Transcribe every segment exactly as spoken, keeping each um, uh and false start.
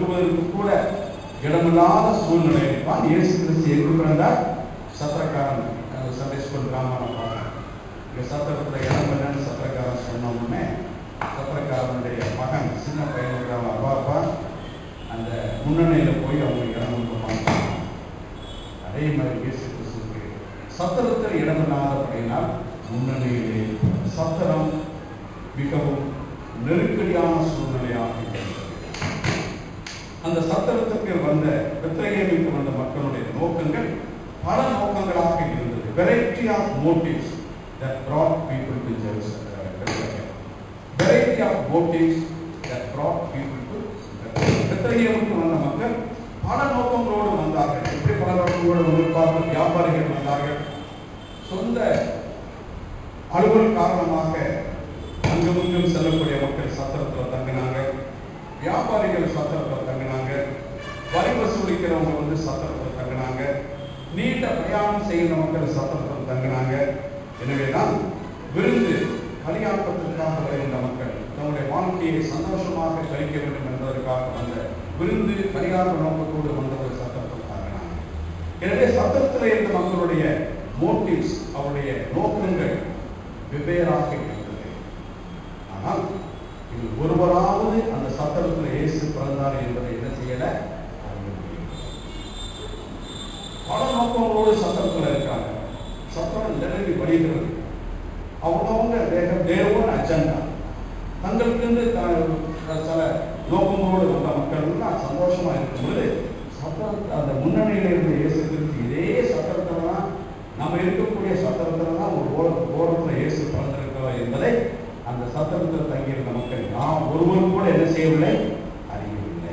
விடுவதற்கு கூட இடமில்லாத சூழ்நிலையில் தான் இயேசு கிறிஸ்து எங்கு பிறந்தார்? சத்திரக்காரன் சண்டே ஸ்கூல் ராமாயணம் பார்க்கணும். இங்கே சத்திரத்தில் இடம் இல்லைன்னு சத்திரக்காரன் சொன்ன உடனே சத்திரக்காரனுடைய மகன் சின்ன பையன் அப்பா அப்பா அந்த முன்னணியில் போய் அவங்க இடம் கொடுப்பாங்க. அதே மாதிரி இயேசு கிறிஸ்துக்கு சத்திரத்தில் இடமில்லாதபடினால் முன்னணியிலே சத்திரம் மிகவும் நெருக்கடியான சூழ்நிலையாக இருந்தது. அந்த சத்திரத்துக்கு வந்த பெத்லகேமுக்கு வந்த மக்களுடைய நோக்கங்கள் பல நோக்கங்களாக இருந்தது. Variety of motives that brought people to Jerusalem. Variety of motives that brought people to பெத்லகேமுக்கு வந்த மக்கள் பல நோக்கங்களோடு வந்தார்கள். எப்படி பல நோக்கங்களோடு வந்திருப்பார்கள்? வியாபாரிகள் வந்தார்கள். சொந்த அலுவல் காரணமாக அங்கும் இங்கும் செல்லக்கூடிய மக்கள் சத்திரத்தில் தங்கினாங்க. வியாபாரிகள் சத்திரத்தில் தங்கினாங்க. வரி வசூலிக்கிறவங்க வந்து சத்திரத்தில் தங்கினாங்க. நீண்ட பிரயாணம் செய்கிற மக்கள் சத்திரத்தில் தங்கினாங்க. எனவேதான் விருந்து கல்யாணத்திற்காக வருகின்ற மக்கள் தன்னுடைய வாழ்க்கையை சந்தோஷமாக கழிக்க வேண்டும் என்பதற்காக வந்த விருந்து கல்யாண நோக்கத்தோடு வந்தவர் சத்திரத்தில் தங்கினாங்க. எனவே சத்திரத்தில் இருந்த மக்களுடைய மோட்டிவ்ஸ், அவருடைய நோக்கங்கள் வெவ்வேறாக இருந்தது. ஆனால் இது ஒருவராவது அந்த சத்திரத்தில் இயேசு பிறந்தார் என்பதை என்ன செய்யல? பல நோக்கங்களோடு சத்திரத்தில் இருக்காங்க. சத்திரம் நிரம்பி வழிகிறது. அவங்கவுங்க தேவன் அஜெண்டா தங்களுக்கு சில நோக்கங்களோடு வந்த மக்கள் சந்தோஷமா இருக்கும்போது சத்திரத்தை அந்த முன்னணியில் இருந்த இயேசு கிறிஸ்து இதே சத்திரத்தில் தான் நம்ம இருக்கக்கூடிய சத்திரத்தில் தான் ஒரு ஓர ஓரத்தில் இயேசு பிறந்திருக்கிறோம் என்பதை அந்த சத்திரத்தில் தங்கியிருந்த மக்கள் நாம் ஒருவரும் கூட என்ன செய்யவில்லை? அறியவில்லை.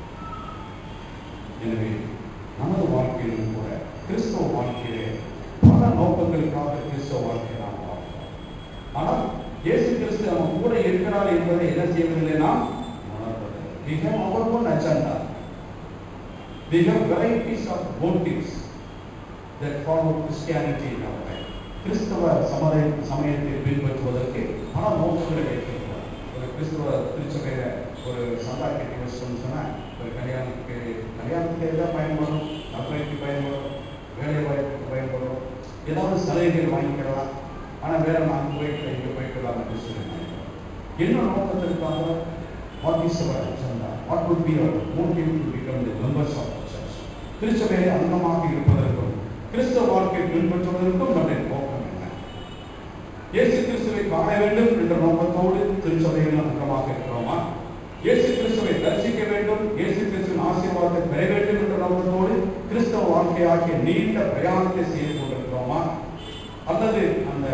எனவே நமது வாழ்க்கையிலும் கூட கிறிஸ்தவ வாழ்க்கையிலே பல நோக்கங்களுக்காக கிறிஸ்தவ வாழ்க்கையை நாம் பார்க்கிறோம். ஆனால் இயேசு கிறிஸ்து நம்ம கூட இருக்கிறார் என்பதை என்ன செய்வதில்லை? நாம் உணர்வதில்லை. We have our own agenda. We have varieties of motives that follow Christianity in our life. கிறிஸ்தவ சமய சமயத்தை பின்பற்றுவதற்கு பல நோக்கங்களை வைத்திருக்கிறார். ஒரு கிறிஸ்தவ திருச்சபையில ஒரு சந்தா கட்டி வச்சோம்னு சொன்னால் ஒரு கல்யாணத்துக்கு கல்யாணத்துக்கு எதாவது பயன்படும், நபரைக்கு பயன்படும், வேலை வாய்ப்புக்கு பயன்படும், ஏதாவது சலுகைகள் வாங்கிக்கலாம். ஆனால் வேற நான் போயிட்டு இங்கே போய்க்கலாம் என்று சொல்லி என்ன நோக்கத்திற்காக? What is our agenda? What would be our motive to become the members of the church? திருச்சபையை அங்கமாக இருப்பதற்கும் கிறிஸ்தவ வாழ்க்கையை பின்பற்றுவதற்கும் நம்முடைய நோக்கம் என்ன? இயேசு கிறிஸ்துவை காண வேண்டும் என்ற நோக்கத்தோடு திருச்சபையில் அங்கமாக இருக்கிறோமா? இயேசு கிறிஸ்துவை தரிசிக்க வேண்டும், இயேசு கிறிஸ்துவின் ஆசீர்வாதத்தை பெற வேண்டும் என்ற நோக்கத்தோடு கிறிஸ்தவ வாழ்க்கையாகிய நீண்ட பிரயாணத்தை செய்து கொண்டிருக்கிறோமா? அல்லது அந்த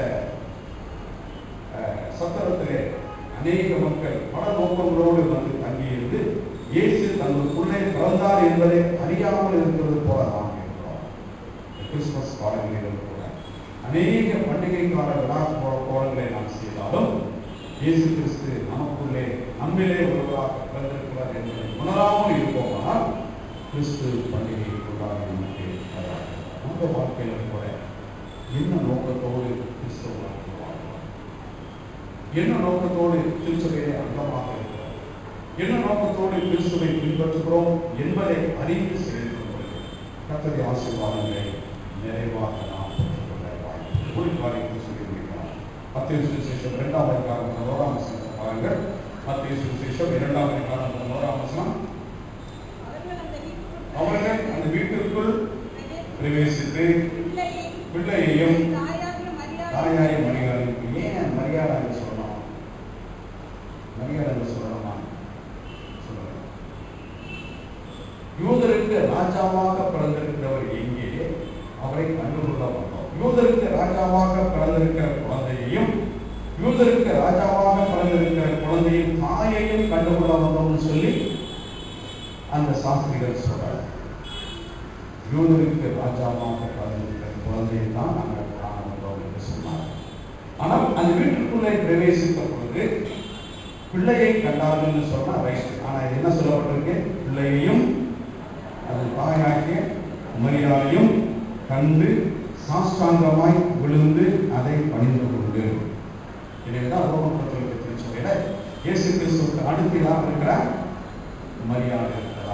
சத்திரத்திலே அநேக மக்கள் பல நோக்கங்களோடு வந்து தங்கியிருந்து இயேசு தங்களுக்குள்ளே பிறந்தார் என்பதை அறியாமல் இருக்கிறது போல நாம் இருக்கிறோம். கிறிஸ்துமஸ் காலங்களிலும் கூட அநேக பண்டிகை கால விழா கோலங்களை நாம் செய்தாலும் இயேசு கிறிஸ்து நமக்குள்ளே நம்மிலே ஒருவராக பிறந்திருக்கிறார் என்பதை உணராமல் இருப்போமானால் கிறிஸ்து பண்டிகை கொண்டாட நமக்கு நம்ம வாழ்க்கையிலும் கூட என்ன நோக்கத்தோடு கிறிஸ்துவ வாழ்க்கை வாழ்கிறோம்? என்ன நோக்கத்தோடு திருச்சபையை அங்கமாக இருக்கிறோம்? என்ன நோக்கத்தோடு கிறிஸ்துவை பின்பற்றுகிறோம் என்பதை அறிந்து செயல்படுகிறோம். கர்த்தருடைய ஆசீர்வாதங்களை நிறைவாக நாம் பெற்றுக்கொள்ள வாய்ப்பு ஒரு காரியத்தை சொல்லி முடிக்கலாம். மத்திய சுவிசேஷம் இரண்டாம் அதிகாரம் பதினோராம் வசனத்தை பாருங்கள். மத்திய சுவிசேஷம் இரண்டாம் அதிகாரம் பதினோராம் வசனம். அவர்கள் அந்த வீட்டிற்குள் பிரவேசித்து பிள்ளையையும் தாயாரை மரியாதைக்கு ஏன் மரியாதை என்று சொல்லணும்? மரியாதை என்று சொல்லணுமா? சொல்லணும். யூதருக்கு ராஜாவாக பிறந்திருக்கிறவர் எங்கே? அவரை கண்டுகொள்ள வந்தோம். யூதருக்கு ராஜாவாக பிறந்திருக்கிற குழந்தையையும் யூதருக்கு ராஜாவாக பிறந்திருக்கிற குழந்தையும் தாயையும் கண்டுகொள்ள வந்தோம்னு சொல்லி அந்த சாஸ்திரிகள் சொல்றாங்க. யூதருக்கு ராஜாவாக பிறந்திருக்கிற குழந்தையை தான் நாங்கள் காண வந்தோம் என்று சொன்னார். ஆனால் அந்த வீட்டுக்குள்ளே பிரவேசித்த பொழுது பிள்ளையை கண்டார்கள் சொன்னா ரைட். ஆனால் என்ன சொல்லப்பட்டிருக்கு? பிள்ளையையும் அது தாயாகிய மரியாதையும் கண்டு சாஷ்டாங்கமாய் விழுந்து அதை பணிந்து கொண்டு. எனவேதான் ரோமன் திருச்சபையில இயேசு கிறிஸ்துவுக்கு அடுத்து யார் இருக்கிறார்? மரியாதை இருக்கிறார்.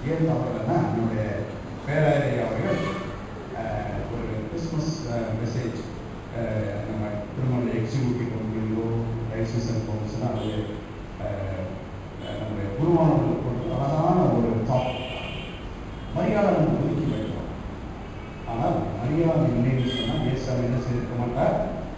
ஏன் தவறுனா என்னுடைய பேராயரை அவர்கள் ஒரு கிறிஸ்மஸ் மெசேஜ் நம்ம திருமண எக்ஸிக்யூட்டிவ் கவுன்சிலோ ரைசிசன் கவுன்சிலோ அது நம்முடைய குருவானவர்களுக்கு ஒரு அழகான ஒரு தாட். மரியாதை நம்ம ஒதுக்கி வைக்கிறோம். ஆனால் மரியாதை இல்லைன்னு சொன்னால் இயேசு என்ன செய்திருக்க மாட்டார்.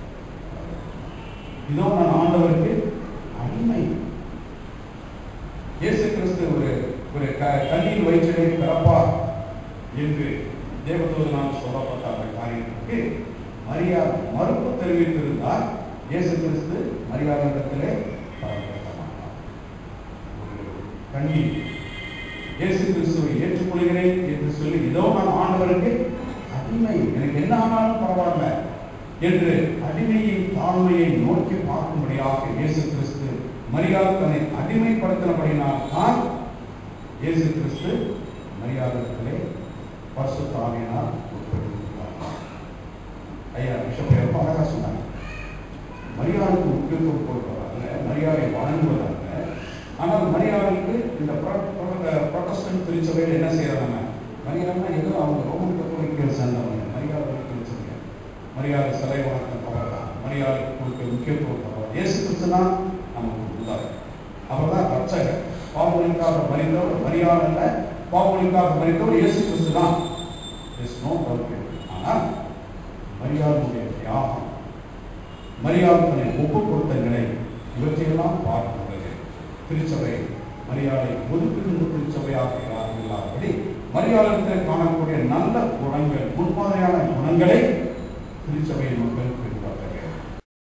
இதோ நான் ஆண்டவருக்கு அடிமை. இயேசு கிறிஸ்து ஒரு ஒரு கல்லின் வயிற்றிலே பிறப்பார் என்று தேவதூதனால் சொல்லப்பட்ட அந்த காரியத்துக்கு மரியாதை மறுப்பு தெரிவித்திருந்தால் இயேசு கிறிஸ்து மரியாதையிடத்திலே பயன்படுத்த மாட்டார். ஒரு கண்ணி இயேசு கிறிஸ்துவை ஏற்றுக்கொள்கிறேன் என்று சொல்லி இதோ நான் ஆண்டவருக்கு அடிமை, எனக்கு என்ன ஆனாலும் பரவாயில்ல என்று அடிமையின் தாழ்மையை நோக்கி பார்க்கும்படியாக இயேசு கிறிஸ்து மரியாதை தன்னை அடிமைப்படுத்தினபடினால் தான் இயேசு கிறிஸ்து மரியாதைகளே பரிசுத்த ஆவியினால் உட்படுத்தினார். ஐயா பிஷப் ரொம்ப அழகா சொன்னாங்க. மரியாதைக்கு முக்கியத்துவம் கொடுப்பதாக, மரியாதை வழங்குவதாக. ஆனால் மரியாதைக்கு இந்த புரொட்டஸ்டன்ட் திருச்சபையில் என்ன செய்யறாங்க? மரியாதைனா ஏதோ அவங்க ரோமன் கத்தோலிக்கர்கள் சேர்ந்தவங்க. மரியாதை திருச்சபை மரியாதை சிலை வணக்கம் தவறுதான். மரியாதை கொடுக்க முக்கியத்துவம் தவறு. இயேசு கிறிஸ்து தான் நமக்கு உதாரணம். அவர் தான் ரட்சகர். பாவங்களுக்காக மரித்தவர் மரியாதை அல்ல, பாவங்களுக்காக மரித்தவர் இயேசு கிறிஸ்து தான். ஆனால் மரியாதையுடைய தியாகம், மரியாதை ஒப்பு கொடுத்த நிலை, இவற்றையெல்லாம் பார்க்கிறது திருச்சபை. மரியாதை ஒதுக்குகின்ற திருச்சபையாக இல்லாதபடி மரியாதையில் காணக்கூடிய நல்ல குணங்கள், முன்மாதிரியான குணங்களை திருச்சபையின் மக்களுக்கு